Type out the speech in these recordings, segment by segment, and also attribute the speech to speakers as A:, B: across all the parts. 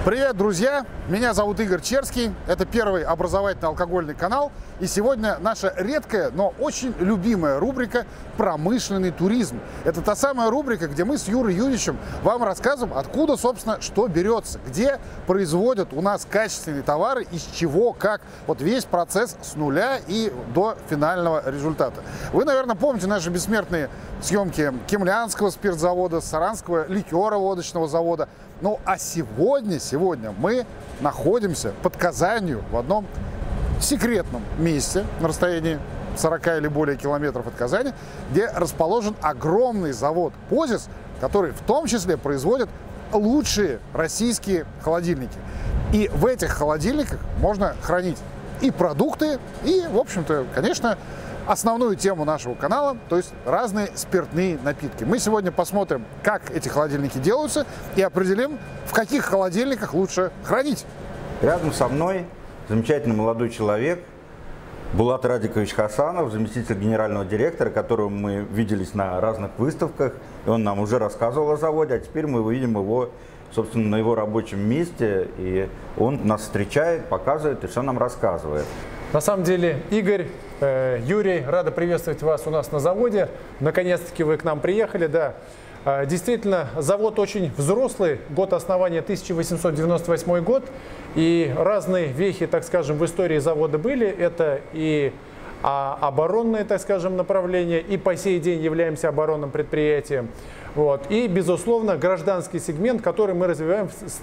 A: Привет, друзья! Меня зовут Игорь Черский. Это первый образовательный алкогольный канал. И сегодня наша редкая, но очень любимая рубрика «Промышленный туризм». Это та самая рубрика, где мы с Юрой Юрьевичем вам рассказываем, откуда, собственно, что берется, где производят у нас качественные товары, из чего, как. Вот весь процесс с нуля и до финального результата. Вы, наверное, помните наши бессмертные съемки Кемлянского спиртзавода, Саранского ликероводочного завода. Ну а сегодня мы находимся под Казанью в одном секретном месте на расстоянии 40 или более километров от Казани, где расположен огромный завод «Позис», который в том числе производит лучшие российские холодильники. И в этих холодильниках можно хранить и продукты, и, в общем-то, конечно, основную тему нашего канала, то есть разные спиртные напитки. Мы сегодня посмотрим, как эти холодильники делаются, и определим, в каких холодильниках лучше хранить.
B: Рядом со мной замечательный молодой человек Булат Радикович Хасанов, заместитель генерального директора, которого мы виделись на разных выставках. И он нам уже рассказывал о заводе, а теперь мы увидим его, собственно, на его рабочем месте. И он нас встречает, показывает и все нам рассказывает.
C: На самом деле, Игорь, Юрий, рада приветствовать вас у нас на заводе. Наконец-таки вы к нам приехали, да. Действительно, завод очень взрослый, год основания 1898 год. И разные вехи, так скажем, в истории завода были. Это и оборонные, так скажем, направления, и по сей день являемся оборонным предприятием. Вот. И, безусловно, гражданский сегмент, который мы развиваем с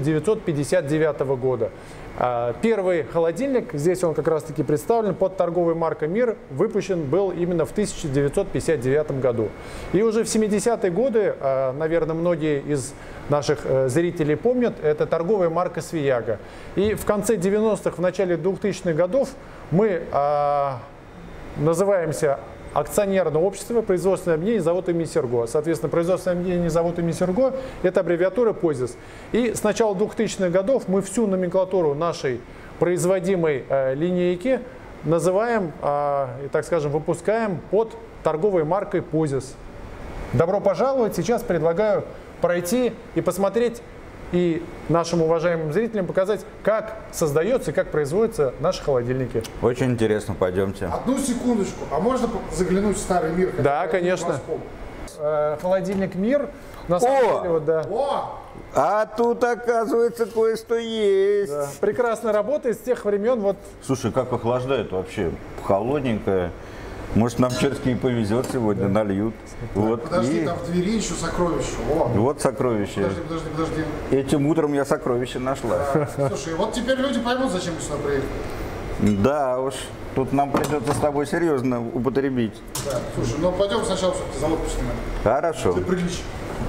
C: 1959 года. Первый холодильник, здесь он как раз-таки представлен под торговой маркой «Мир», выпущен был именно в 1959 году. И уже в 70-е годы, наверное, многие из наших зрителей помнят, это торговая марка «Свияга». И в конце 90-х, в начале 2000-х годов мы называемся акционерное общество производственное объединение завод имени Серго. Соответственно, производственное объединение завод имени Серго – это аббревиатура «Позис». И с начала 2000-х годов мы всю номенклатуру нашей производимой линейки называем, так скажем, выпускаем под торговой маркой «Позис». Добро пожаловать! Сейчас предлагаю пройти и посмотреть, и нашим уважаемым зрителям показать, как создается и как производятся наши холодильники.
B: Очень интересно, пойдемте.
A: Одну секундочку, а можно заглянуть в старый мир?
C: Да, конечно. Холодильник «Мир». На самом деле, вот, да.
B: А тут, оказывается, кое-что есть.
C: Да. Прекрасно работает с тех времен. Вот.
B: Слушай, как охлаждает вообще, холодненькое. Может, нам Черский повезет сегодня, нальют. Вот.
A: Подожди, там в двери еще сокровище.
B: Вот сокровище.
A: Подожди.
B: Этим утром я сокровище нашла.
A: Слушай, вот теперь люди поймут, зачем мы сюда приехали.
B: Да уж, тут нам придется с тобой серьезно употребить.
A: Да, слушай, ну пойдем сначала все-таки завод поснимаем.
B: Хорошо.
A: Ты приличие.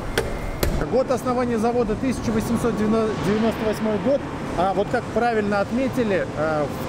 C: Год основания завода 1898 год. А вот как правильно отметили, в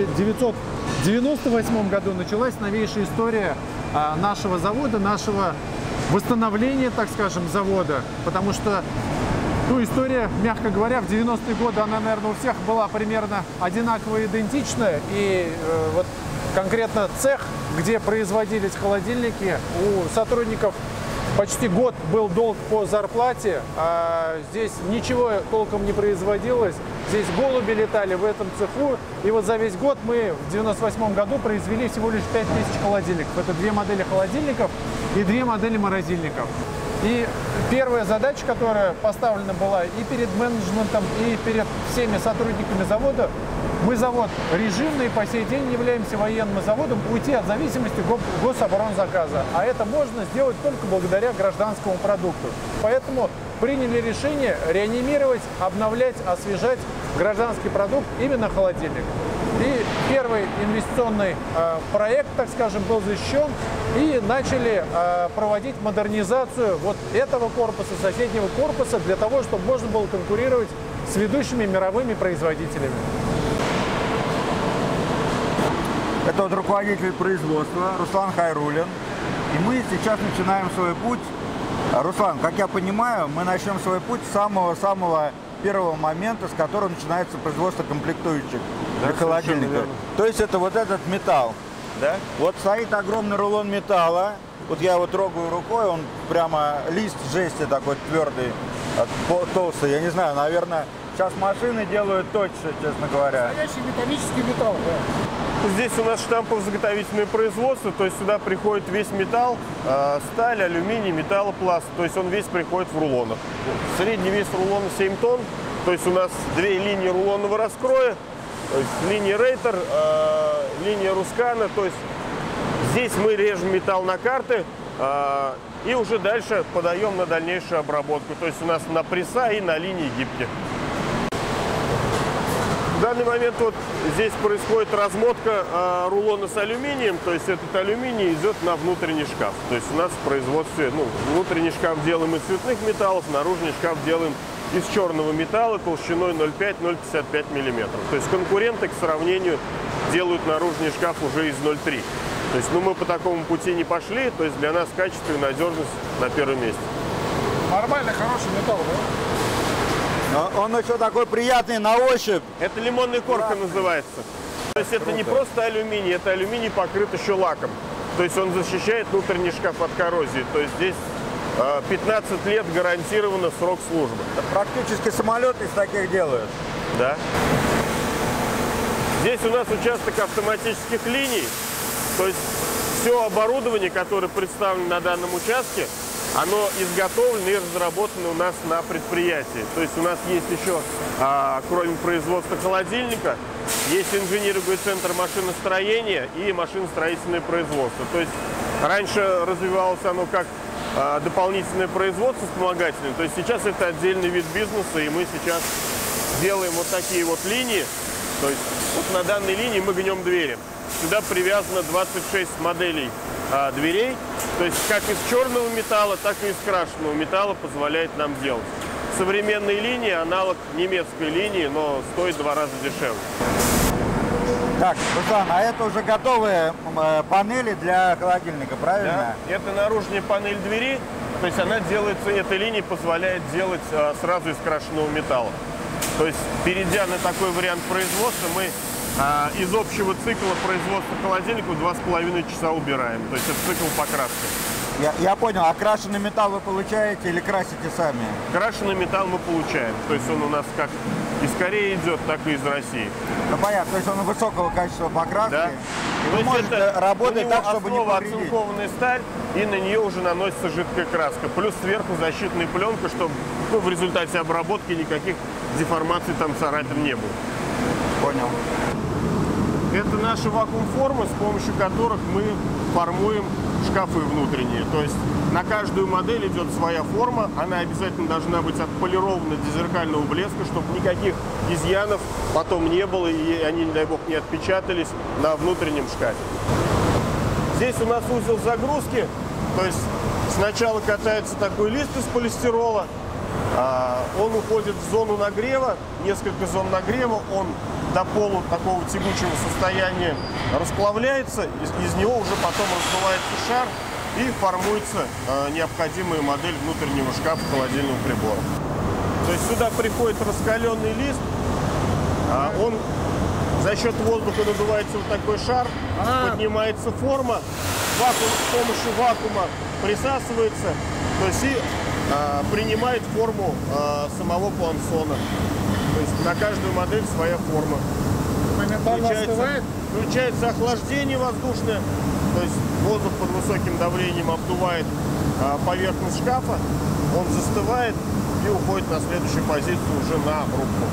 C: 1998 году началась новейшая история нашего завода, нашего восстановления, так скажем, завода. Потому что история, мягко говоря, в 90-е годы, она, наверное, у всех была примерно одинаково идентичная. И вот конкретно цех, где производились холодильники, у сотрудников почти год был долг по зарплате, а здесь ничего толком не производилось. Здесь голуби летали в этом цеху. И вот за весь год мы в 1998 году произвели всего лишь 5000 холодильников. Это 2 модели холодильников и 2 модели морозильников. И первая задача, которая поставлена была и перед менеджментом, и перед всеми сотрудниками завода, мы завод режимный, по сей день являемся военным заводом, уйти от зависимости гособоронзаказа. А это можно сделать только благодаря гражданскому продукту. Поэтому приняли решение реанимировать, обновлять, освежать гражданский продукт, именно холодильник. И первый инвестиционный проект, так скажем, был защищен, и начали проводить модернизацию вот этого корпуса, соседнего корпуса, для того, чтобы можно было конкурировать с ведущими мировыми производителями.
B: Это вот руководитель производства Руслан Хайруллин. И мы сейчас начинаем свой путь. Руслан, как я понимаю, мы начнем свой путь с самого-самого первого момента, с которого начинается производство комплектующих для холодильника. То есть это вот этот металл. Да? Вот стоит огромный рулон металла. Вот я его трогаю рукой, он прямо лист жести такой твердый, толстый. Я не знаю, наверное, Сейчас машины делают точно, честно говоря.
A: Настоящий металлический металл, да.
D: Здесь у нас штампово-заготовительное производство, то есть сюда приходит весь металл, сталь, алюминий, металлопласт, то есть он весь приходит в рулонах. Средний вес рулона 7 тонн, то есть у нас две линии рулонного раскроя, то есть линия Рейтер, линия Рускана, то есть здесь мы режем металл на карты и уже дальше подаем на дальнейшую обработку, то есть у нас на пресса и на линии гибки. В данный момент вот здесь происходит размотка рулона с алюминием, то есть этот алюминий идет на внутренний шкаф. То есть у нас в производстве, внутренний шкаф делаем из цветных металлов, наружный шкаф делаем из черного металла толщиной 0,5-0,55 мм. То есть конкуренты к сравнению делают наружный шкаф уже из 0,3. То есть мы по такому пути не пошли, то есть для нас качество и надежность на первом месте.
A: Нормальный, хороший металл, да?
B: Он еще такой приятный на ощупь.
D: Это лимонная корка называется. То есть это не просто алюминий, это алюминий покрыт еще лаком. То есть он защищает внутренний шкаф от коррозии. То есть здесь 15 лет гарантированно срок службы.
B: Практически самолет из таких делают.
D: Да. Здесь у нас участок автоматических линий. То есть все оборудование, которое представлено на данном участке, оно изготовлено и разработано у нас на предприятии. То есть у нас есть еще, кроме производства холодильника, есть инжиниринговый центр машиностроения и машиностроительное производство. То есть раньше развивалось оно как дополнительное производство вспомогательное, то есть сейчас это отдельный вид бизнеса, и мы сейчас делаем вот такие вот линии. То есть вот на данной линии мы гнем двери. Сюда привязано 26 моделей дверей, то есть как из черного металла, так и из крашеного металла позволяет нам делать. Современные линии, аналог немецкой линии, но стоит в 2 раза дешевле.
B: Так, Руслан, а это уже готовые панели для холодильника, правильно?
D: Да, это наружная панель двери, то есть она делается, эта линия позволяет делать сразу из крашеного металла. То есть, перейдя на такой вариант производства, мы из общего цикла производства холодильника в 2,5 часа убираем. То есть это цикл покраски.
B: Я понял. А крашеный металл вы получаете или красите сами?
D: Крашеный металл мы получаем. То есть он у нас как из Кореи идет, так и из России.
B: Ну понятно. То есть он высокого качества покраски.
D: Да.
B: И вы можете работать так, чтобы не повредить.
D: Оцинкованная сталь, и на нее уже наносится жидкая краска. Плюс сверху защитная пленка, чтобы в результате обработки никаких деформаций, там царапин не было.
B: Понял.
D: Это наши вакуум-формы, с помощью которых мы формуем шкафы внутренние. То есть на каждую модель идет своя форма, она обязательно должна быть отполирована до зеркального блеска, чтобы никаких изъянов потом не было и они, не дай бог, не отпечатались на внутреннем шкафе. Здесь у нас узел загрузки, то есть сначала катается такой лист из полистирола, он уходит в зону нагрева, несколько зон нагрева, он до полу такого тягучего состояния расплавляется, из него уже потом раздувается шар и формуется необходимая модель внутреннего шкафа холодильного прибора. То есть сюда приходит раскаленный лист, он за счет воздуха надувается вот такой шар, поднимается форма, с помощью вакуума присасывается, то есть и принимает форму самого плансона. То есть на каждую модель своя форма. Включается охлаждение воздушное, то есть воздух под высоким давлением обдувает поверхность шкафа, он застывает и уходит на следующую позицию уже на рубку.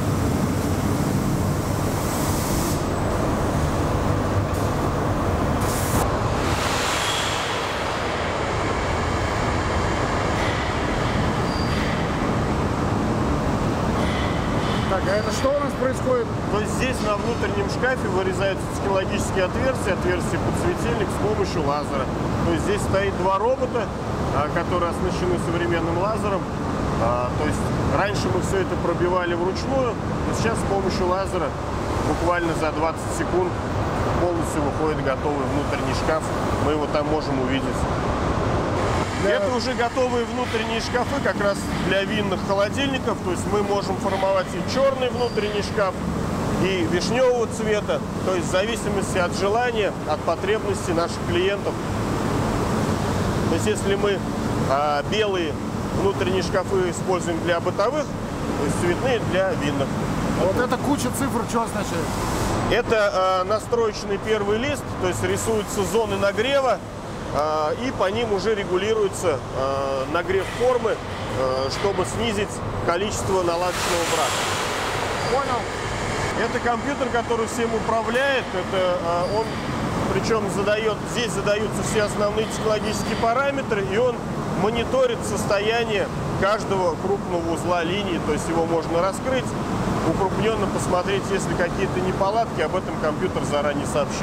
A: Так, а это что у нас происходит?
D: То есть здесь на внутреннем шкафе вырезаются технологические отверстия под светильник с помощью лазера. То есть здесь стоит 2 робота, которые оснащены современным лазером. То есть раньше мы все это пробивали вручную, но сейчас с помощью лазера буквально за 20 секунд полностью выходит готовый внутренний шкаф. Мы его там можем увидеть. Это уже готовые внутренние шкафы как раз для винных холодильников. То есть мы можем формовать и черный внутренний шкаф, и вишневого цвета. То есть в зависимости от желания, от потребностей наших клиентов. То есть если мы белые внутренние шкафы используем для бытовых то есть цветные для винных.
A: Вот эта куча цифр что означает?
D: Это настроечный первый лист, то есть рисуются зоны нагрева, и по ним уже регулируется нагрев формы, чтобы снизить количество наладочного брака.
A: Понял.
D: Это компьютер, который всем управляет. Он, причем здесь задаются все основные технологические параметры, и он мониторит состояние каждого крупного узла линии, то есть его можно раскрыть, укрупненно посмотреть, если какие-то неполадки, об этом компьютер заранее сообщит.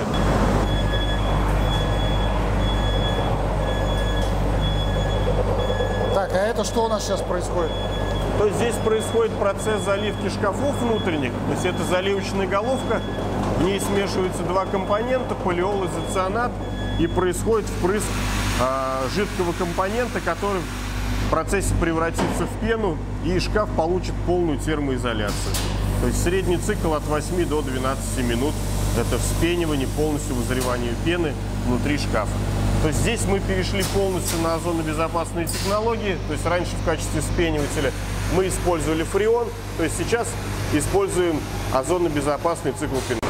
A: Так, а это что у нас сейчас происходит?
D: То есть здесь происходит процесс заливки шкафов внутренних, то есть это заливочная головка, в ней смешиваются два компонента, полиол и изоцианат, и происходит впрыск жидкого компонента, который в процессе превратится в пену, и шкаф получит полную термоизоляцию. То есть средний цикл от 8 до 12 минут – это вспенивание, полностью вызревание пены внутри шкафа. То есть здесь мы перешли полностью на озонобезопасные технологии. То есть раньше в качестве вспенивателя мы использовали фреон, то есть сейчас используем озонобезопасный цикл пентан.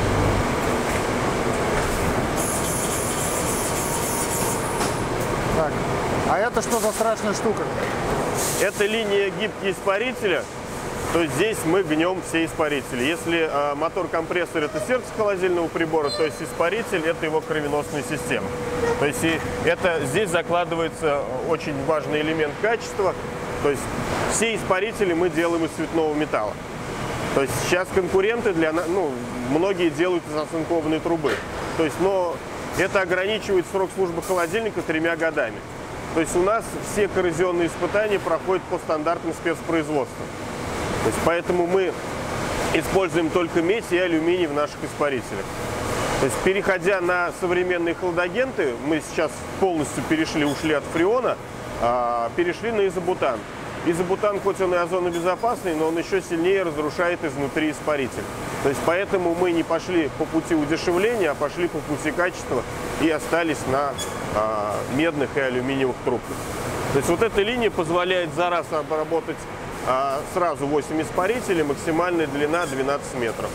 A: Так, а это что за страшная штука?
D: Это линия гибкие испарителя. То есть здесь мы гнем все испарители. Если мотор-компрессор – это сердце холодильного прибора, то есть испаритель – это его кровеносная система. То есть здесь закладывается очень важный элемент качества. То есть все испарители мы делаем из цветного металла. То есть сейчас конкуренты многие делают из оцинкованной трубы. То есть, но это ограничивает срок службы холодильника 3 годами. То есть у нас все коррозионные испытания проходят по стандартам спецпроизводства. То есть поэтому мы используем только медь и алюминий в наших испарителях. То есть переходя на современные хладагенты, мы сейчас полностью ушли от фреона, перешли на изобутан. Изобутан, хоть он и озонобезопасный, но он еще сильнее разрушает изнутри испаритель. То есть поэтому мы не пошли по пути удешевления, а пошли по пути качества и остались на медных и алюминиевых трубках. То есть вот эта линия позволяет за раз обработать сразу 8 испарителей, максимальная длина 12 метров.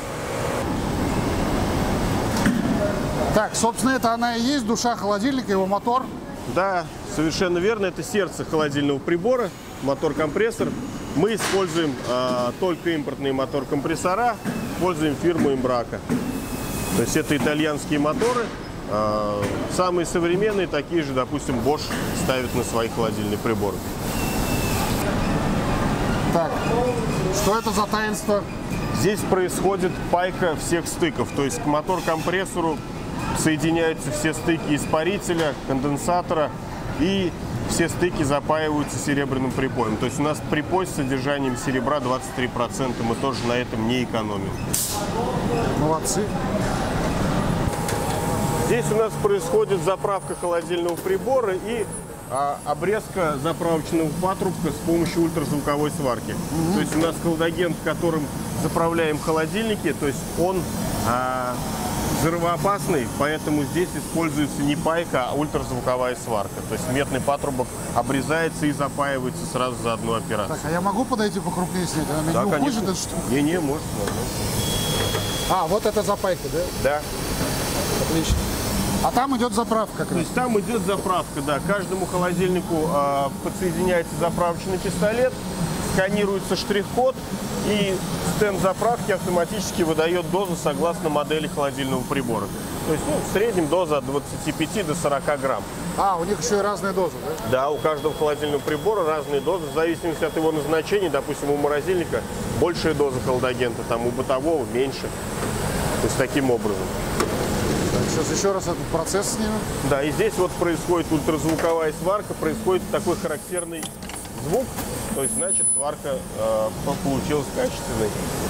A: Так, собственно, это она и есть душа холодильника, его мотор.
D: Да, совершенно верно. Это сердце холодильного прибора, мотор-компрессор. Мы используем только импортные мотор-компрессора, используем фирму Embraco. То есть это итальянские моторы, самые современные, такие же, допустим, Bosch ставит на свои холодильные приборы.
A: Так, что это за таинство?
D: Здесь происходит пайка всех стыков, то есть к мотор-компрессору соединяются все стыки испарителя, конденсатора, и все стыки запаиваются серебряным припоем. То есть у нас припой с содержанием серебра 23%, мы тоже на этом не экономим.
A: Молодцы.
D: Здесь у нас происходит заправка холодильного прибора и обрезка заправочного патрубка с помощью ультразвуковой сварки. То есть у нас хладагент, которым заправляем холодильники, то есть он взрывоопасный, поэтому здесь используется не пайка, а ультразвуковая сварка. То есть медный патрубок обрезается и запаивается сразу за одну операцию.
A: Так, а я могу подойти покрупнее снять? Она меня не ухудшит эту штуку?
D: Не, может.
A: А, вот это запайка, да?
D: Да.
A: Отлично. А там идет заправка как раз?
D: То есть там идет заправка, да. Каждому холодильнику подсоединяется заправочный пистолет, сканируется штрих-код, и стенд заправки автоматически выдает дозу согласно модели холодильного прибора. То есть в среднем доза от 25 до 40 грамм.
A: А, у них еще и разные дозы, да?
D: Да, у каждого холодильного прибора разные дозы, в зависимости от его назначения. Допустим, у морозильника большая доза холодагента, там у бытового меньше. То есть таким образом.
A: Так, сейчас еще раз этот процесс снимем.
D: Да, и здесь вот происходит ультразвуковая сварка, происходит такой характерный звук, то есть, значит, сварка получилась качественной.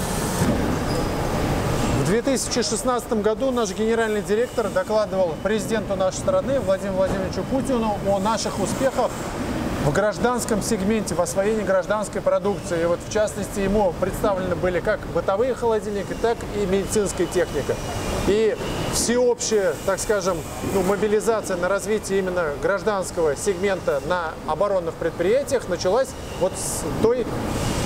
C: В 2016 году наш генеральный директор докладывал президенту нашей страны Владимиру Владимировичу Путину о наших успехах в гражданском сегменте, в освоении гражданской продукции. И вот, в частности, ему представлены были как бытовые холодильники, так и медицинская техника. И всеобщая, так скажем, мобилизация на развитие именно гражданского сегмента на оборонных предприятиях началась вот с той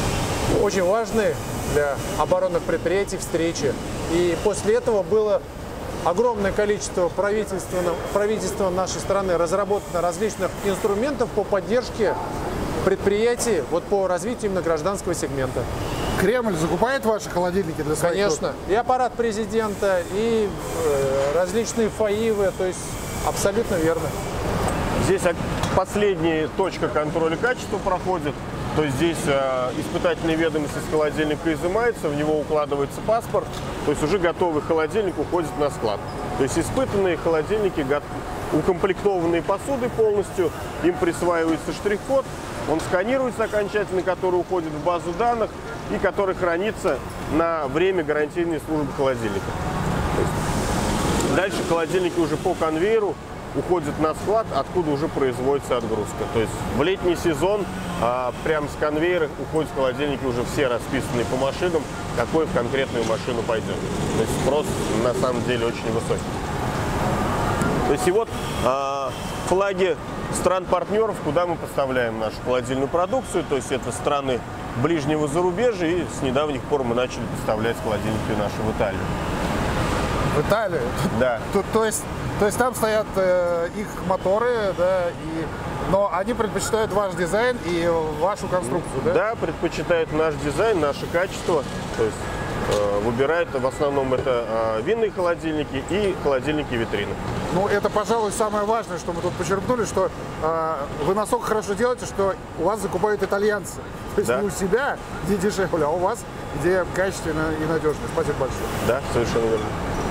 C: очень важные для оборонных предприятий встречи. И после этого было огромное количество правительством нашей страны разработано различных инструментов по поддержке предприятий вот по развитию именно гражданского сегмента.
A: Кремль закупает ваши холодильники для своих?
C: Конечно. И аппарат президента, и различные ФАИВы, то есть абсолютно верно.
D: Здесь последняя точка контроля качества проходит. То есть здесь испытательные ведомости с холодильника изымаются, в него укладывается паспорт, то есть уже готовый холодильник уходит на склад. То есть испытанные холодильники, укомплектованные посудой полностью, им присваивается штрих-код, он сканируется окончательно, который уходит в базу данных и который хранится на время гарантийной службы холодильника. Дальше холодильники уже по конвейеру уходят на склад, откуда уже производится отгрузка. То есть в летний сезон прямо с конвейера уходят холодильники уже все расписанные по машинам, какой в конкретную машину пойдет. То есть спрос на самом деле очень высокий. То есть и вот флаги стран-партнеров, куда мы поставляем нашу холодильную продукцию, то есть это страны ближнего зарубежья, и с недавних пор мы начали поставлять холодильники наши в Италию.
A: В Италию?
D: Да.
A: То есть там стоят их моторы, да, но они предпочитают ваш дизайн и вашу конструкцию, да?
D: Да, предпочитают наш дизайн, наше качество. То есть выбирают в основном это винные холодильники и холодильники витрины.
A: Ну, это, пожалуй, самое важное, что мы тут почерпнули, что вы настолько хорошо делаете, что у вас закупают итальянцы. То есть
D: да.
A: Не у себя, где дешевле, а у вас, где качественно и надежно. Спасибо большое.
D: Да, совершенно верно.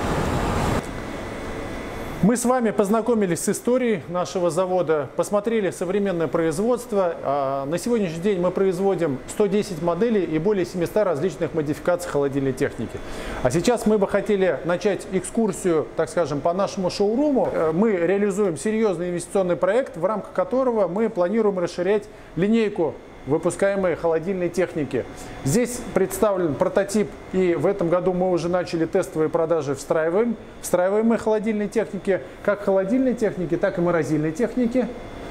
C: Мы с вами познакомились с историей нашего завода, посмотрели современное производство. На сегодняшний день мы производим 110 моделей и более 700 различных модификаций холодильной техники. А сейчас мы бы хотели начать экскурсию, так скажем, по нашему шоуруму. Мы реализуем серьезный инвестиционный проект, в рамках которого мы планируем расширять линейку выпускаемой холодильной техники. Здесь представлен прототип, и в этом году мы уже начали тестовые продажи встраиваемой холодильной техники, как холодильной техники, так и морозильной техники.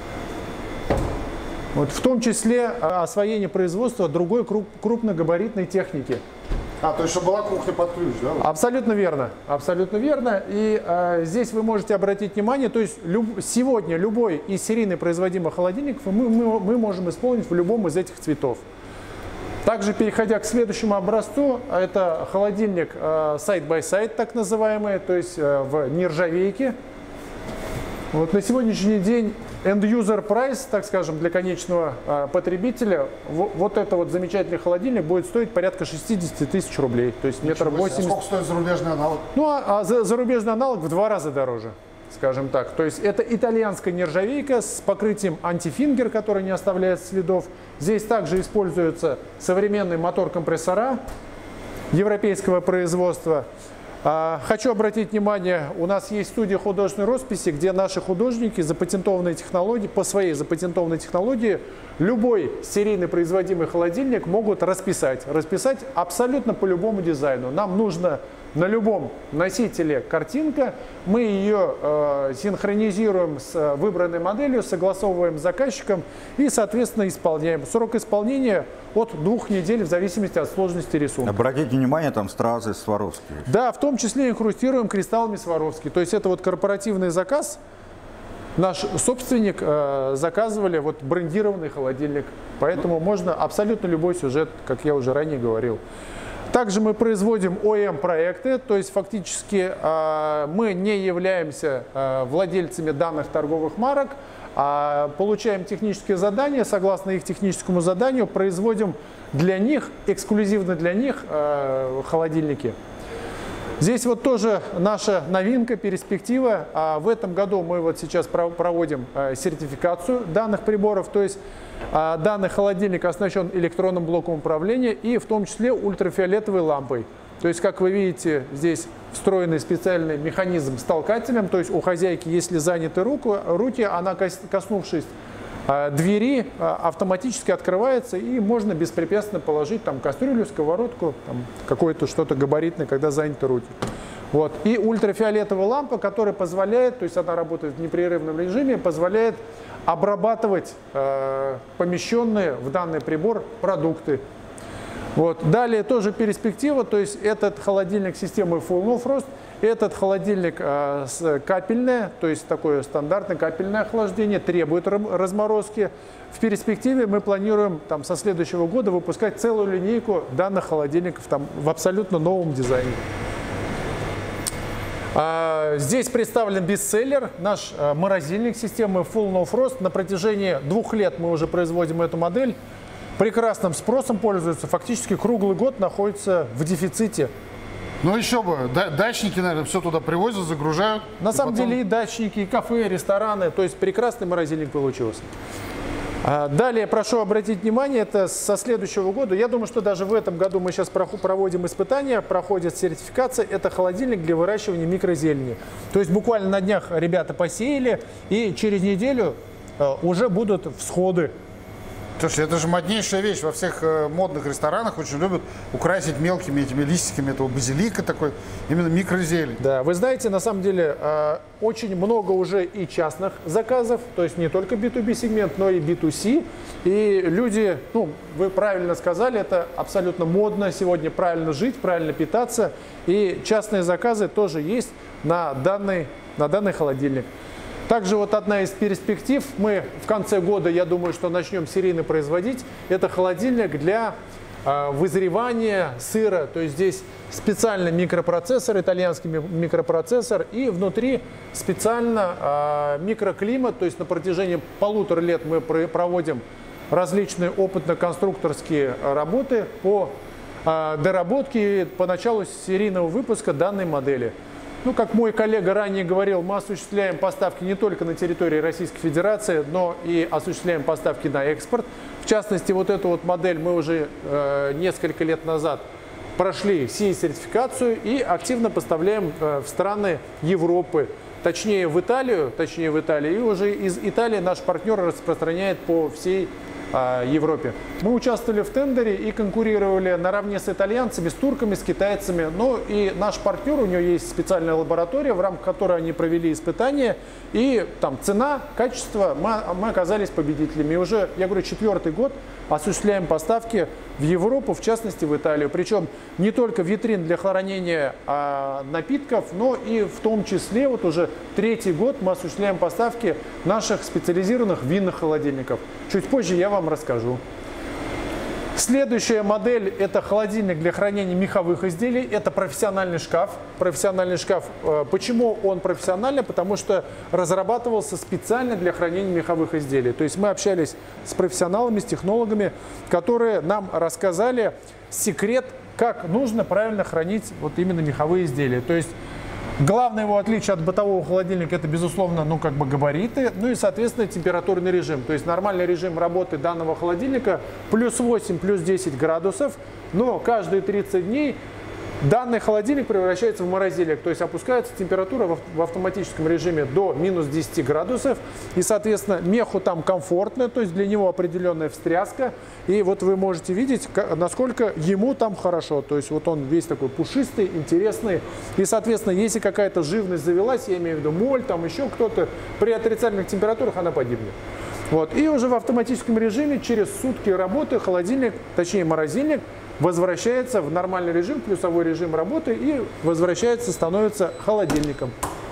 C: Вот, в том числе освоение производства другой крупногабаритной техники.
A: То есть, чтобы была кухня под ключ, да?
C: Абсолютно верно, абсолютно верно. И здесь вы можете обратить внимание, то есть сегодня любой из серийно производимых холодильников мы можем исполнить в любом из этих цветов. Также, переходя к следующему образцу, это холодильник side-by-side, так называемый, то есть в нержавейке. Вот на сегодняшний день end-user price, так скажем, для конечного потребителя, вот это вот замечательный холодильник будет стоить порядка 60 тысяч рублей. То есть метр 80.
A: Сколько стоит зарубежный аналог?
C: Ну, зарубежный аналог в 2 раза дороже, скажем так. То есть это итальянская нержавейка с покрытием антифингер, который не оставляет следов. Здесь также используется современный мотор-компрессора европейского производства. Хочу обратить внимание, у нас есть студия художественной росписи, где наши художники запатентованные технологии, по своей запатентованной технологии любой серийно производимый холодильник могут расписать абсолютно по любому дизайну. Нам нужно на любом носителе картинка, мы ее синхронизируем с выбранной моделью, согласовываем с заказчиком и, соответственно, исполняем. Срок исполнения от 2 недель в зависимости от сложности рисунка.
B: Обратите внимание, там стразы Сваровские.
C: Да, в том числе инкрустируем кристаллами Сваровски. То есть это вот корпоративный заказ. Наш собственник заказывали вот брендированный холодильник. Поэтому можно абсолютно любой сюжет, как я уже ранее говорил. Также мы производим OEM-проекты, то есть фактически мы не являемся владельцами данных торговых марок, а получаем технические задания, согласно их техническому заданию производим для них, эксклюзивно для них холодильники. Здесь вот тоже наша новинка, перспектива. В этом году мы вот сейчас проводим сертификацию данных приборов, то есть данный холодильник оснащен электронным блоком управления и в том числе ультрафиолетовой лампой. То есть, как вы видите, здесь встроенный специальный механизм с толкателем, то есть у хозяйки, если заняты руки, она, коснувшись двери, автоматически открывается и можно беспрепятственно положить там кастрюлю, сковородку, какое-то что-то габаритное, когда заняты руки. Вот. И ультрафиолетовая лампа, которая позволяет, то есть она работает в непрерывном режиме, позволяет обрабатывать помещенные в данный прибор продукты. Вот. Далее тоже перспектива, то есть этот холодильник системы Full No Frost, этот холодильник капельное, то есть такое стандартное капельное охлаждение, требует разморозки. В перспективе мы планируем там, со следующего года выпускать целую линейку данных холодильников там, в абсолютно новом дизайне. Здесь представлен бестселлер, наш морозильник системы Full No Frost. На протяжении 2 лет мы уже производим эту модель. Прекрасным спросом пользуется, фактически круглый год находится в дефиците.
A: Ну еще бы, дачники, наверное, все туда привозят, загружают.
C: На самом деле и дачники, и кафе, и рестораны, то есть прекрасный морозильник получился. Далее прошу обратить внимание, это со следующего года, я думаю, что даже в этом году мы сейчас проводим испытания, проходит сертификация, это холодильник для выращивания микрозелени. То есть буквально на днях ребята посеяли, и через неделю уже будут всходы.
A: Слушай, это же моднейшая вещь. Во всех модных ресторанах очень любят украсить мелкими этими листиками этого базилика такой, именно микрозелень.
C: Да, вы знаете, на самом деле очень много уже и частных заказов, то есть не только B2B сегмент, но и B2C. И люди, ну, вы правильно сказали, это абсолютно модно сегодня правильно жить, правильно питаться. И частные заказы тоже есть на данный холодильник. Также вот одна из перспектив, мы в конце года, я думаю, что начнем серийно производить, это холодильник для вызревания сыра. То есть здесь специальный микропроцессор, итальянский микропроцессор, и внутри специально микроклимат. То есть на протяжении 1,5 лет мы проводим различные опытно-конструкторские работы по доработке по началу серийного выпуска данной модели. Ну, как мой коллега ранее говорил, мы осуществляем поставки не только на территории Российской Федерации, но и осуществляем поставки на экспорт. В частности, вот эту вот модель мы уже несколько лет назад прошли сертификацию и активно поставляем в страны Европы, точнее в Италию, и уже из Италии наш партнер распространяет по всей Европе. Мы участвовали в тендере и конкурировали наравне с итальянцами, с турками, с китайцами. Но и наш партнер, у него есть специальная лаборатория, в рамках которой они провели испытания. И там цена, качество, мы оказались победителями. И уже, я говорю, 4-й год осуществляем поставки в Европу, в частности в Италию. Причем не только витрин для хранения напитков, но и в том числе вот уже 3-й год мы осуществляем поставки наших специализированных винных холодильников. Чуть позже я вам расскажу. Следующая модель – это холодильник для хранения меховых изделий. Это профессиональный шкаф. Профессиональный шкаф. Почему он профессиональный? Потому что разрабатывался специально для хранения меховых изделий. То есть мы общались с профессионалами, с технологами, которые нам рассказали секрет, как нужно правильно хранить вот именно меховые изделия. То есть главное его отличие от бытового холодильника – это, безусловно, ну, как бы габариты, ну и, соответственно, температурный режим. То есть нормальный режим работы данного холодильника плюс 8, плюс 10 градусов, но каждые 30 дней данный холодильник превращается в морозильник, то есть опускается температура в автоматическом режиме до минус 10 градусов, и, соответственно, меху там комфортно, то есть для него определенная встряска, и вот вы можете видеть, насколько ему там хорошо, то есть вот он весь такой пушистый, интересный, и, соответственно, если какая-то живность завелась, я имею в виду моль, там еще кто-то, при отрицательных температурах она погибнет. Вот. И уже в автоматическом режиме через сутки работы холодильник, точнее морозильник, возвращается в нормальный режим, плюсовой режим работы и возвращается, становится холодильником.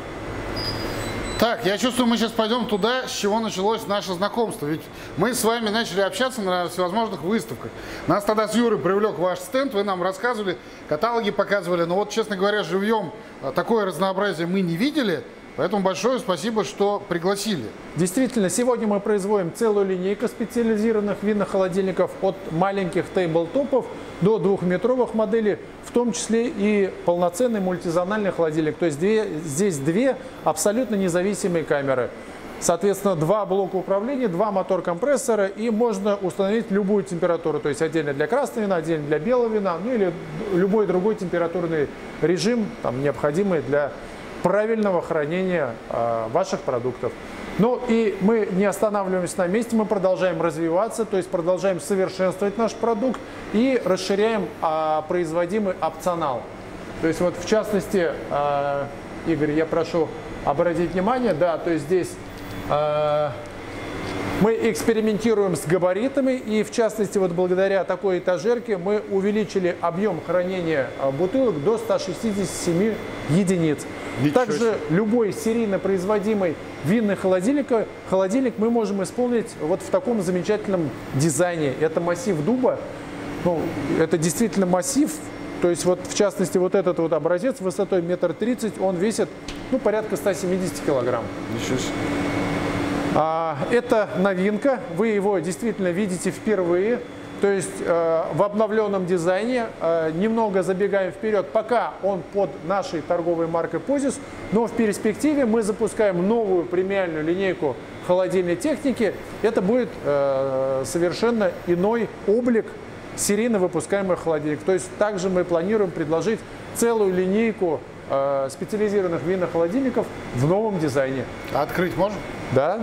A: Так, я чувствую, мы сейчас пойдем туда, с чего началось наше знакомство. Ведь мы с вами начали общаться на всевозможных выставках. Нас тогда с Юрой привлек ваш стенд, вы нам рассказывали, каталоги показывали. Но вот, честно говоря, живьем такое разнообразие мы не видели. Поэтому большое спасибо, что пригласили.
C: Действительно, сегодня мы производим целую линейку специализированных винных холодильников от маленьких тейблтопов до 2-метровых моделей, в том числе и полноценный мультизональный холодильник. То есть здесь две абсолютно независимые камеры. Соответственно, 2 блока управления, 2 мотор-компрессора, и можно установить любую температуру. То есть отдельно для красного вина, отдельно для белого вина, ну или любой другой температурный режим, там, необходимый для правильного хранения ваших продуктов. Ну и мы не останавливаемся на месте, мы продолжаем развиваться, то есть продолжаем совершенствовать наш продукт и расширяем производимый опционал. То есть вот в частности, Игорь, я прошу обратить внимание, да, то есть здесь Мы экспериментируем с габаритами, и в частности, вот благодаря такой этажерке мы увеличили объем хранения бутылок до 167 единиц. Также любой серийно производимый винный холодильник мы можем исполнить вот в таком замечательном дизайне. Это массив дуба, ну, это действительно массив. То есть вот в частности вот этот вот образец высотой 1,30 м, он весит ну, порядка 170 килограмм.
A: Ничего себе.
C: Это новинка, вы его действительно видите впервые, то есть в обновленном дизайне, немного забегаем вперед, пока он под нашей торговой маркой Pozis, но в перспективе мы запускаем новую премиальную линейку холодильной техники, это будет совершенно иной облик серийно выпускаемых холодильников, то есть также мы планируем предложить целую линейку специализированных винных холодильников в новом дизайне.
A: А открыть можно?
C: Да.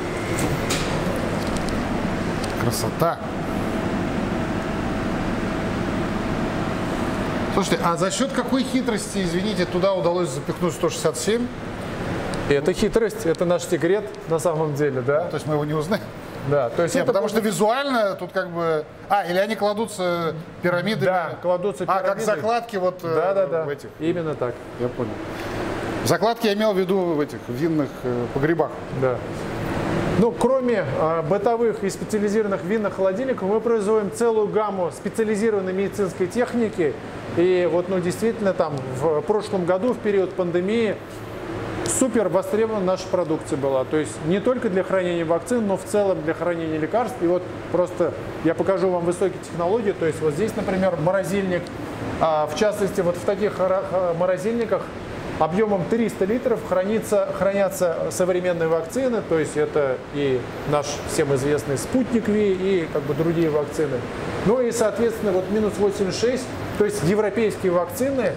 A: Красота. Слушайте, а за счет какой хитрости, извините, туда удалось запихнуть 167?
C: Это хитрость, это наш секрет на самом деле, да?
A: То есть мы его не узнаем?
C: Да, то есть
A: Нет,
C: это
A: потому что визуально тут как бы... или они кладутся пирамидами?
C: Да, кладутся пирамиды.
A: как закладки вот в этих?
C: Именно так.
A: Я понял. Закладки я имел в виду в этих винных погребах.
C: Да. Ну, кроме бытовых и специализированных винных холодильников, мы производим целую гамму специализированной медицинской техники. И вот, ну, действительно, там в прошлом году, в период пандемии, супер востребована наша продукция была. То есть не только для хранения вакцин, но в целом для хранения лекарств. И вот просто я покажу вам высокие технологии. То есть вот здесь, например, морозильник. В частности, вот в таких морозильниках объемом 300 литров хранятся современные вакцины. То есть это и наш всем известный спутник Ви, и как бы другие вакцины. Ну и, соответственно, вот минус 86. То есть европейские вакцины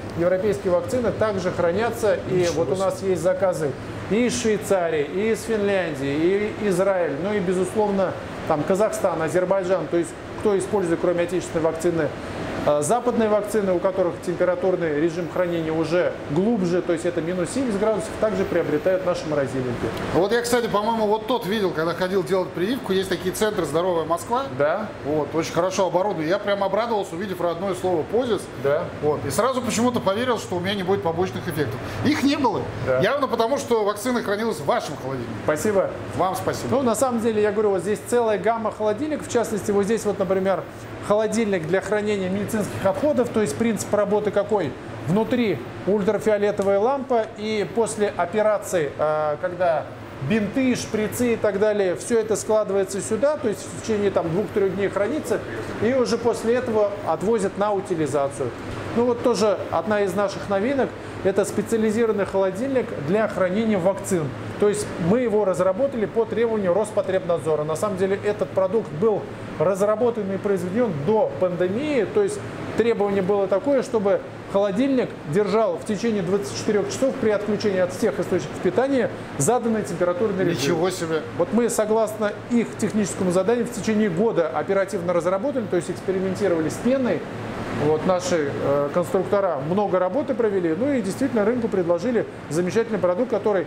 C: также хранятся, и вот у нас есть заказы и из Швейцарии, и из Финляндии, и Израиль, ну и, безусловно, там Казахстан, Азербайджан, то есть кто использует, кроме отечественной вакцины, западные вакцины, у которых температурный режим хранения уже глубже, то есть это минус 70 градусов, также приобретают наши морозильники.
A: Вот я, кстати, по-моему, вот тот видел, когда ходил делать прививку, есть такие центры «Здоровая Москва».
C: Да.
A: Вот, очень хорошо оборудованы. Я прям обрадовался, увидев родное слово «Позис».
C: Да.
A: Вот, и сразу почему-то поверил, что у меня не будет побочных эффектов. Их не было.
C: Да.
A: Явно потому, что вакцина хранилась в вашем холодильнике.
C: Спасибо.
A: Вам спасибо.
C: Ну, на самом деле, я говорю, вот здесь целая гамма холодильников, в частности, вот здесь вот, например, холодильник для хранения медицинских отходов, то есть принцип работы какой? Внутри ультрафиолетовая лампа, и после операции, когда бинты, шприцы и так далее, все это складывается сюда, то есть в течение там 2-3 дней хранится, и уже после этого отвозят на утилизацию. Ну вот тоже одна из наших новинок, это специализированный холодильник для хранения вакцин. То есть мы его разработали по требованию Роспотребнадзора. На самом деле этот продукт был разработан и произведен до пандемии. То есть требование было такое, чтобы холодильник держал в течение 24 часов при отключении от всех источников питания заданный температурный режим.
A: Ничего себе!
C: Вот мы, согласно их техническому заданию, в течение года оперативно разработали, то есть экспериментировали с пеной. Вот наши конструктора много работы провели, ну и действительно рынку предложили замечательный продукт, который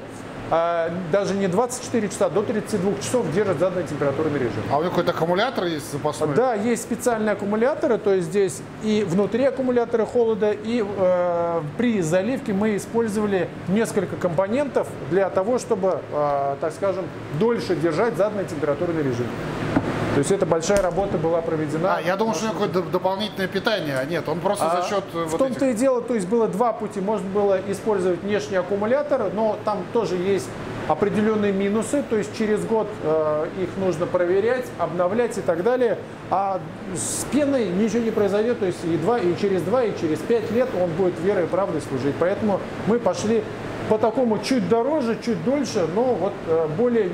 C: даже не 24 часа, до 32 часов держит заданный температурный режим.
A: А у него какой-то аккумулятор есть запасной?
C: Да, есть специальные аккумуляторы, то есть здесь и внутри аккумулятора холода, и при заливке мы использовали несколько компонентов для того, чтобы, так скажем, дольше держать заданный температурный режим. То есть это большая работа была проведена.
A: Я думал, что у него какое-то дополнительное питание, а нет, он просто за счет
C: В том-то и дело, то есть было два пути. Можно было использовать внешний аккумулятор, но там тоже есть определенные минусы, то есть через год их нужно проверять, обновлять и так далее. А с пеной ничего не произойдет, то есть и через 2, и через 5 лет он будет верой и правдой служить. Поэтому мы пошли по такому чуть дороже, чуть дольше, но вот более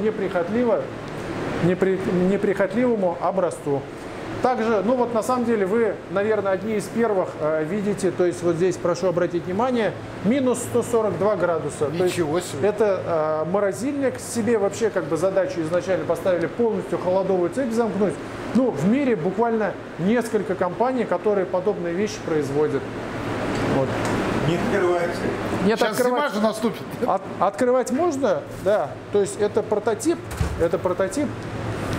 C: неприхотливому образцу. Также, ну вот на самом деле вы, наверное, одни из первых видите, то есть вот здесь, прошу обратить внимание, минус 142 градуса.
A: Ничего себе!
C: Это морозильник, себе вообще как бы задачу изначально поставили полностью холодовую цепь замкнуть. Ну, в мире буквально несколько компаний, которые подобные вещи производят. Вот.
B: Не открывается.
C: Нет,
A: Сейчас зима же наступит.
C: Открывать можно, да. То есть это прототип.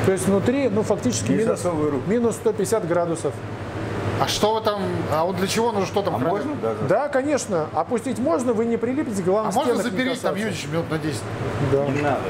C: То есть внутри, ну, фактически минус 150 градусов.
A: А что вы там, а вот для чего нужно что там хранить?
B: Можно даже?
C: Да, конечно. Опустить можно, вы не прилипнете, главное,
A: А можно
C: стенок не
A: запереть там
C: касаться.
A: Юрьевич минут на 10?
C: Да.
B: Не надо.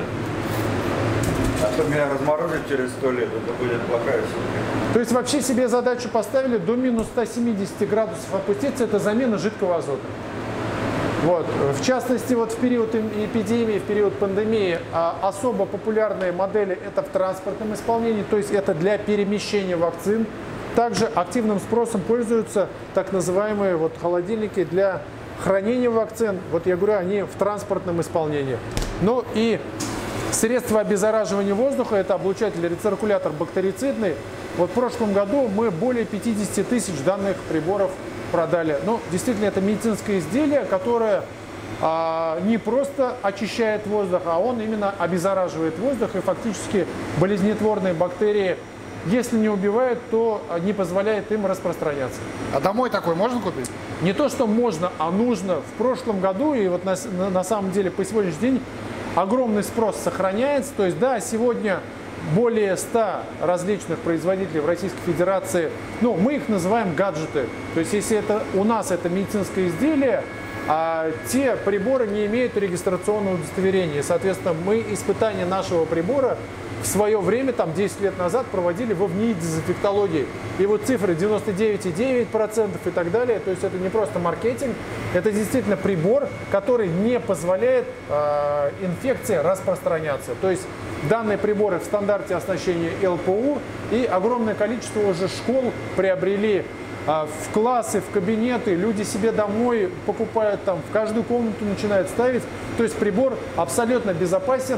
B: А то меня разморозит через 100 лет, это будет плохая шутка.
C: То есть вообще себе задачу поставили до минус 170 градусов опуститься, это замена жидкого азота. Вот. В частности, вот в период эпидемии, в период пандемии особо популярные модели это в транспортном исполнении, то есть это для перемещения вакцин. Также активным спросом пользуются так называемые вот холодильники для хранения вакцин. Вот я говорю, они в транспортном исполнении. Ну и средства обеззараживания воздуха, это облучатель рециркулятор бактерицидный. Вот в прошлом году мы более 50 тысяч данных приборов продали. Ну, действительно, это медицинское изделие, которое не просто очищает воздух, а он именно обеззараживает воздух и фактически болезнетворные бактерии, если не убивает, то не позволяет им распространяться.
A: А домой такой можно купить?
C: Не то, что можно, а нужно. В прошлом году и вот на самом деле по сегодняшний день огромный спрос сохраняется. То есть, да, сегодня более 100 различных производителей в Российской Федерации, ну, мы их называем гаджеты. То есть, если это у нас это медицинское изделие, а те приборы не имеют регистрационного удостоверения. Соответственно, мы испытания нашего прибора в свое время, там 10 лет назад, проводили во ВНИИ дезинфектологии. И вот цифры 99,9% и так далее, то есть это не просто маркетинг, это действительно прибор, который не позволяет инфекции распространяться. То есть данные приборы в стандарте оснащения ЛПУ, и огромное количество уже школ приобрели в классы, в кабинеты, люди себе домой покупают, там в каждую комнату начинают ставить. То есть прибор абсолютно безопасен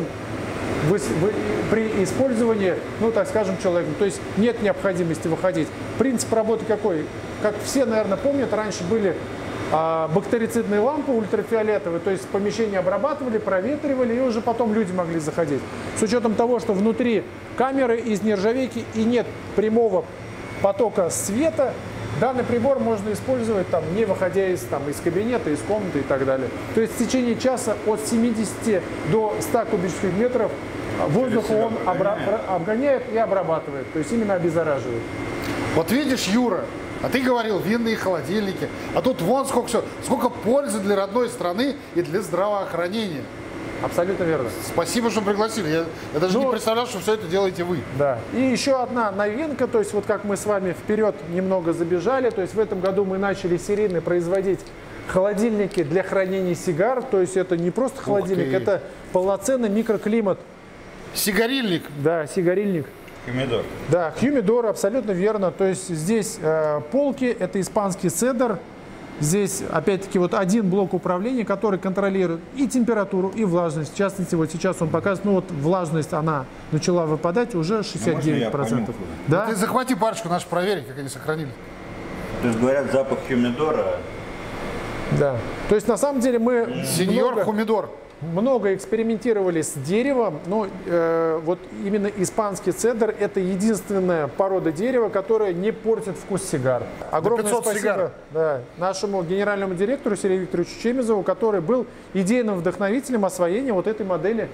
C: при использовании, ну, так скажем, человеком. То есть нет необходимости выходить. Принцип работы какой? Как все, наверное, помнят, раньше были бактерицидные лампы ультрафиолетовые, то есть помещение обрабатывали, проветривали, и уже потом люди могли заходить. С учетом того, что внутри камеры из нержавейки и нет прямого потока света, данный прибор можно использовать, там, не выходя из кабинета, из комнаты и так далее. То есть в течение часа от 70 до 100 кубических метров воздуха он обгоняет и обрабатывает, то есть именно обеззараживает.
A: Вот видишь, Юра, а ты говорил, винные холодильники, а тут вон сколько пользы для родной страны и для здравоохранения.
C: Абсолютно верно.
A: Спасибо, что пригласили. Я даже не представлял, что все это делаете вы.
C: Да. И еще одна новинка, то есть вот как мы с вами вперед немного забежали, то есть в этом году мы начали серийно производить холодильники для хранения сигар, то есть это не просто холодильник, это полноценный микроклимат.
A: Сигарильник.
C: Да, сигарильник.
B: Хумидор.
C: Да, хумидор, абсолютно верно. То есть здесь полки, это испанский цедр. Здесь, опять-таки, вот один блок управления, который контролирует и температуру, и влажность. В частности, вот сейчас он показывает, ну вот влажность, она начала выпадать уже 69%. Да?
A: Ты захвати парочку нашу, проверить, как они сохранили.
B: То есть, говорят, запах хумидора.
C: Да. То есть, на самом деле, мы
A: Сеньор Хумидор.
C: много экспериментировали с деревом, но вот именно испанский цедр – это единственная порода дерева, которая не портит вкус сигар. Огромное
A: 500
C: спасибо
A: сигар.
C: Да, нашему генеральному директору Сергею Викторовичу Чемизову, который был идейным вдохновителем освоения вот этой модели.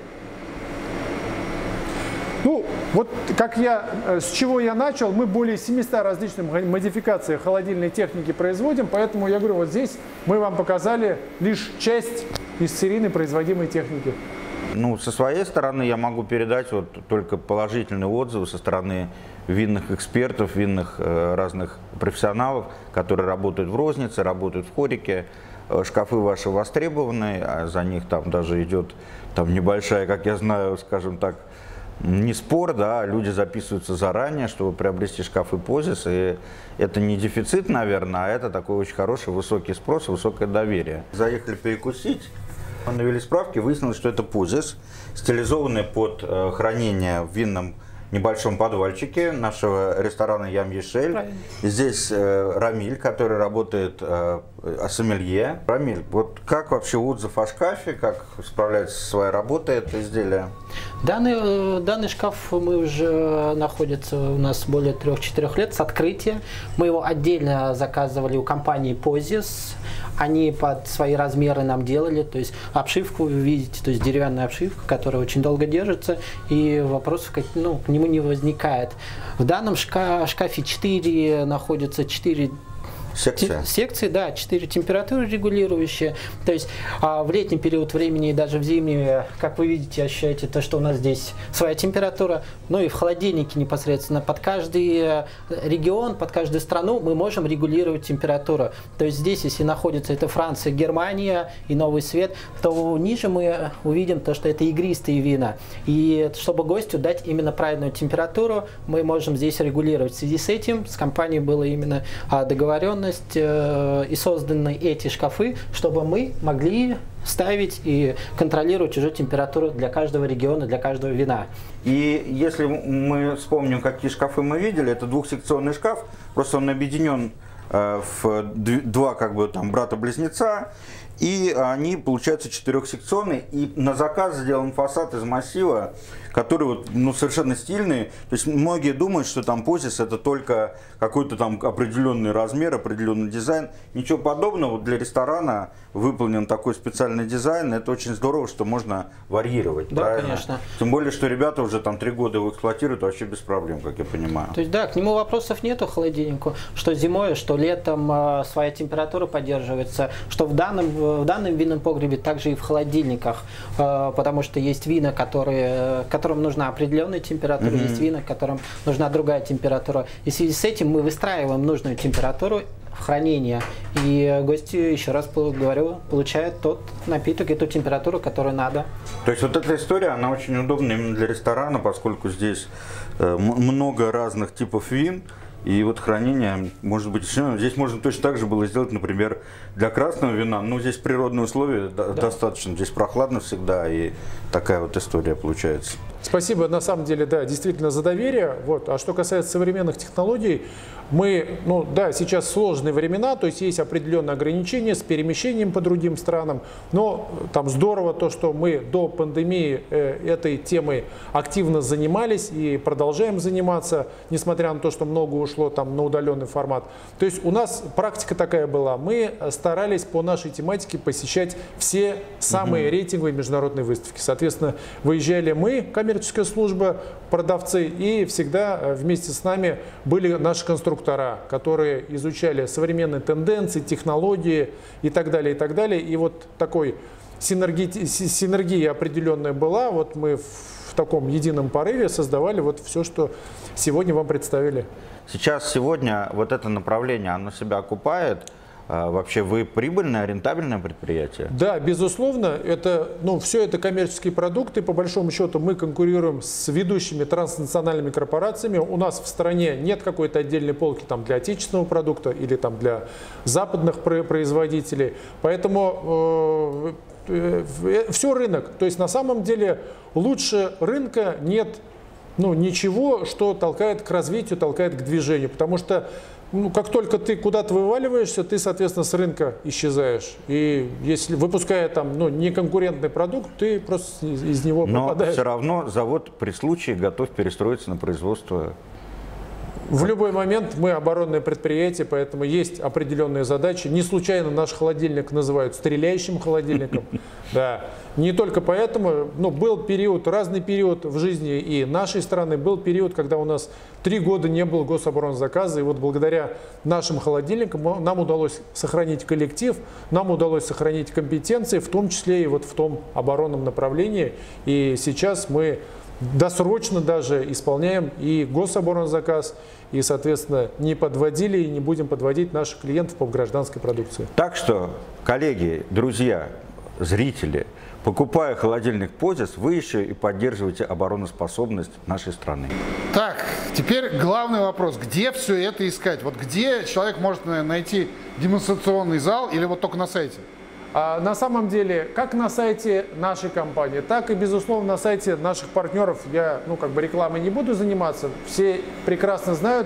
C: Ну, вот как с чего я начал, мы более 700 различных модификаций холодильной техники производим, поэтому я говорю, вот здесь мы вам показали лишь часть из серийной производимой техники.
B: Ну, со своей стороны я могу передать вот только положительные отзывы со стороны винных экспертов, винных разных профессионалов, которые работают в рознице, работают в хорике. Шкафы ваши востребованы, а за них там даже идет там небольшая, как я знаю, скажем так, не спор, да, люди записываются заранее, чтобы приобрести шкафы Позис, и это не дефицит, наверное, а это такой очень хороший, высокий спрос, высокое доверие. Заехали перекусить, навели справки, выяснилось, что это Позис, стилизованный под хранение в винном небольшом подвальчике нашего ресторана Ям Ешель. Здесь Рамиль, который работает сомелье. Рамиль, вот как вообще отзыв о шкафе, как справляется со своей работой это изделие?
E: Данный шкаф мы уже находится у нас более 3-4 лет с открытия. Мы его отдельно заказывали у компании Позис. Они под свои размеры нам делали, то есть обшивку вы видите, то есть деревянная обшивка, которая очень долго держится, и вопросов не не возникает. В данном шкафе 4 находятся 4 секции, да, 4 температуры регулирующие. То есть в летний период времени и даже в зимний, как вы видите, ощущаете то, что у нас здесь своя температура. Ну и в холодильнике непосредственно под каждый регион, под каждую страну мы можем регулировать температуру. То есть здесь, если находится это Франция, Германия и Новый Свет, то ниже мы увидим то, что это игристые вина. И чтобы гостю дать именно правильную температуру, мы можем здесь регулировать. В связи с этим с компанией была именно договоренность и созданы эти шкафы, чтобы мы могли ставить и контролировать уже температуру для каждого региона, для каждого вина.
B: И если мы вспомним, какие шкафы мы видели, это двухсекционный шкаф, просто он объединен в два как бы там брата-близнеца, и они получаются четырехсекционные, и на заказ сделан фасад из массива, который вот, ну, совершенно стильный. То есть многие думают, что там Позис это только какой-то там определенный размер, определенный дизайн. Ничего подобного. Вот для ресторана выполнен такой специальный дизайн. Это очень здорово, что можно варьировать.
E: Да,
B: правильно?
E: конечно.
B: Тем более, что ребята уже там 3 года его эксплуатируют вообще без проблем, как я понимаю.
E: То есть да, к нему вопросов нету, холодильнику. Что зимой, что летом своя температура поддерживается. Что в данном винном погребе, также и в холодильниках. Потому что есть вина, которым нужна определенная температура, есть вина, которым нужна другая температура. И в связи с этим мы выстраиваем нужную температуру хранения. И гости, еще раз говорю, получают тот напиток и ту температуру, которую надо.
B: То есть вот эта история, она очень удобна именно для ресторана, поскольку здесь много разных типов вин. И вот хранение может быть, здесь можно точно так же было сделать, например, для красного вина. Но здесь природные условия достаточно, здесь прохладно всегда, и такая вот история получается.
F: Спасибо, на самом деле, да, действительно за доверие. Вот. А что касается современных технологий, мы, ну да, сейчас сложные времена, то есть есть определенные ограничения с перемещением по другим странам, но там здорово то, что мы до пандемии этой темой активно занимались и продолжаем заниматься, несмотря на то, что много ушло там на удаленный формат. То есть у нас практика такая была, мы старались по нашей тематике посещать все самые рейтинговые международные выставки. Соответственно, выезжали мы, коммерческая служба, продавцы, и всегда вместе с нами были наши конструктора, которые изучали современные тенденции, технологии и так далее, и так далее. И вот такой синергия определенная была. Вот мы в таком едином порыве создавали вот все, что сегодня вам представили.
B: Сегодня вот это направление, оно себя окупает. Вообще вы прибыльное, рентабельное предприятие?
F: Да, безусловно, это, все это коммерческие продукты. По большому счету мы конкурируем с ведущими транснациональными корпорациями. У нас в стране нет какой-то отдельной полки там, для отечественного продукта или там, для западных производителей. Поэтому все рынок. То есть на самом деле лучше рынка нет ничего, что толкает к развитию, толкает к движению. Потому что как только ты куда-то вываливаешься, ты, соответственно, с рынка исчезаешь. И если выпуская там неконкурентный продукт, ты просто из него попадаешь.
B: Но все равно завод при случае готов перестроиться на производство.
F: В любой момент мы оборонное предприятие, поэтому есть определенные задачи. Не случайно наш холодильник называют стреляющим холодильником. Да. Не только поэтому, был период, разный период в жизни и нашей страны, был период, когда у нас 3 года не было гособоронзаказа, и вот благодаря нашим холодильникам нам удалось сохранить коллектив, нам удалось сохранить компетенции, в том числе и вот в том оборонном направлении. И сейчас мы досрочно даже исполняем и гособоронзаказ, и, соответственно, не подводили и не будем подводить наших клиентов по гражданской продукции.
B: Так что, коллеги, друзья, зрители, покупая холодильник Позис, вы еще и поддерживаете обороноспособность нашей страны.
A: Так, теперь главный вопрос. Где все это искать? Вот где человек может найти демонстрационный зал или вот только на сайте?
F: На самом деле, как на сайте нашей компании, так и, безусловно, на сайте наших партнеров. Я, рекламой не буду заниматься. Все прекрасно знают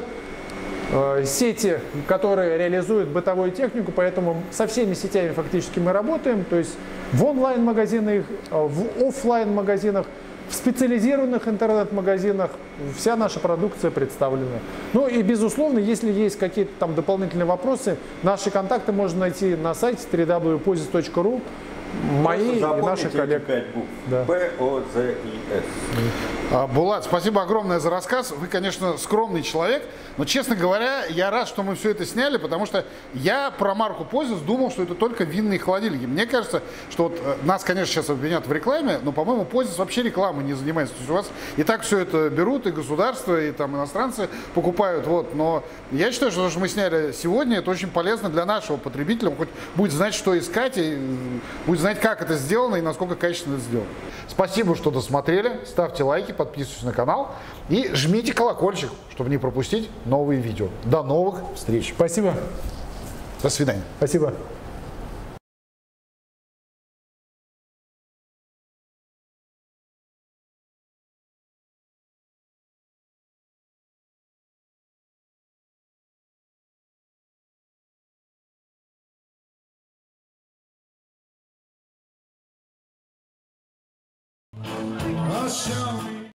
F: сети, которые реализуют бытовую технику, поэтому со всеми сетями фактически мы работаем. То есть в онлайн-магазинах, в офлайн-магазинах, в специализированных интернет-магазинах вся наша продукция представлена. И, безусловно, если есть какие-то там дополнительные вопросы, наши контакты можно найти на сайте www.pozis.ru. мои и наших коллег.
B: 5 букв.
F: Да.
B: POZIS.
A: Булат, спасибо огромное за рассказ. Вы, конечно, скромный человек, но, честно говоря, я рад, что мы все это сняли, потому что я про марку Posios думал, что это только винные холодильники. Мне кажется, что вот нас, конечно, сейчас обвинят в рекламе, но, по-моему, Posios вообще рекламой не занимается. То есть у вас и так все это берут, и государство, и там иностранцы покупают. Вот. Но я считаю, что то, что мы сняли сегодня, это очень полезно для нашего потребителя. Он хоть будет знать, что искать, и будет знать, как это сделано и насколько качественно это сделано. Спасибо, что досмотрели. Ставьте лайки, подписывайтесь на канал и жмите колокольчик, чтобы не пропустить новые видео. До новых встреч.
F: Спасибо.
A: До свидания.
F: Спасибо.
G: I'll show you.